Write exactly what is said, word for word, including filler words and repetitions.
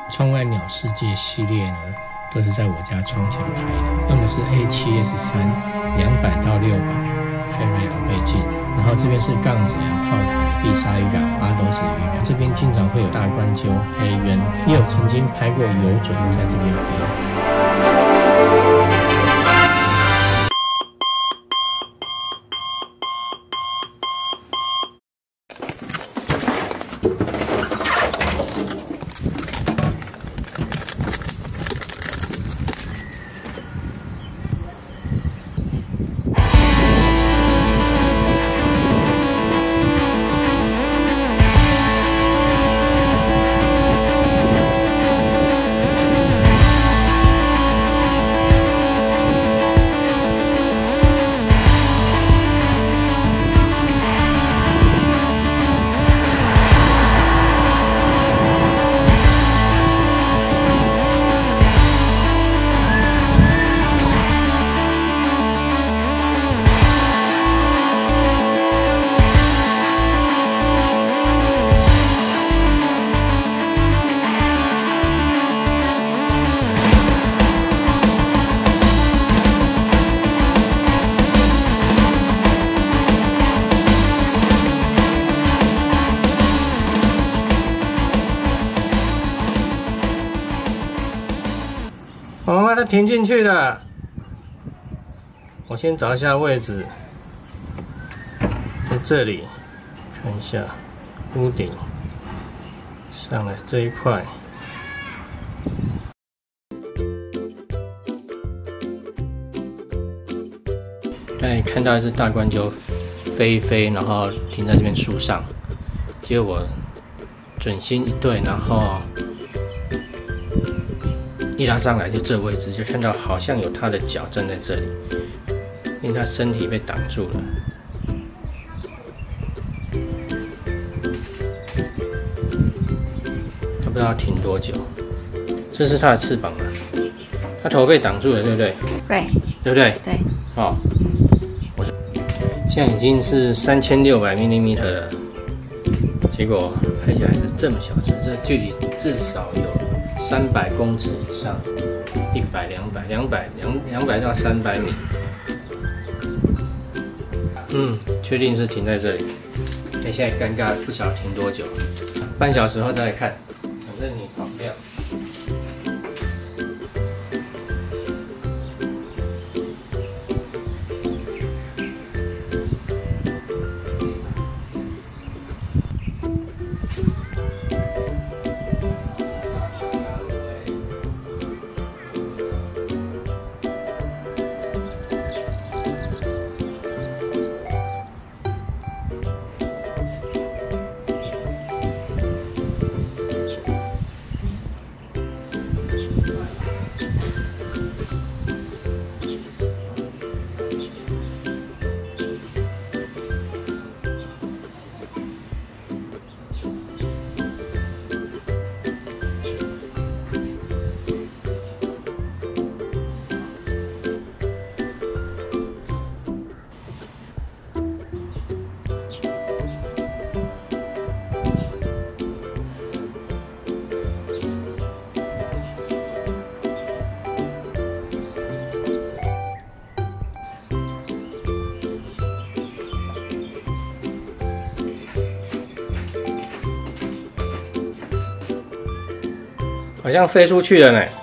窗外鸟世界系列呢，都是在我家窗前拍的，用的是 A 七 S 三两百到六百，拍了两倍镜。然后这边是杠子梁炮台、必杀渔港、八斗子渔港，这边经常会有大冠鸠、黑鸢，也有曾经拍过游隼在这边飞。我把它停进去了。我先找一下位置，在这里看一下屋顶上来这一块。刚才看到一只大冠鸠飞一飞，然后停在这边树上，结果我准心一对，然后一拉上来就这位置，就看到好像有它的脚站在这里，因为它身体被挡住了。它不知道停多久。这是它的翅膀嘛？它头被挡住了，对不对？ 对。 对不对？ 对。 哦，我现在已经是三千六百毫米了，结果拍起来是这么小只，这距离至少有三百公尺以上，一百、两百、两百、两两百到三百米。嗯，确定是停在这里。哎，现在尴尬，不晓得停多久，半小时后再来看，反正你跑不掉。好像飞出去了呢。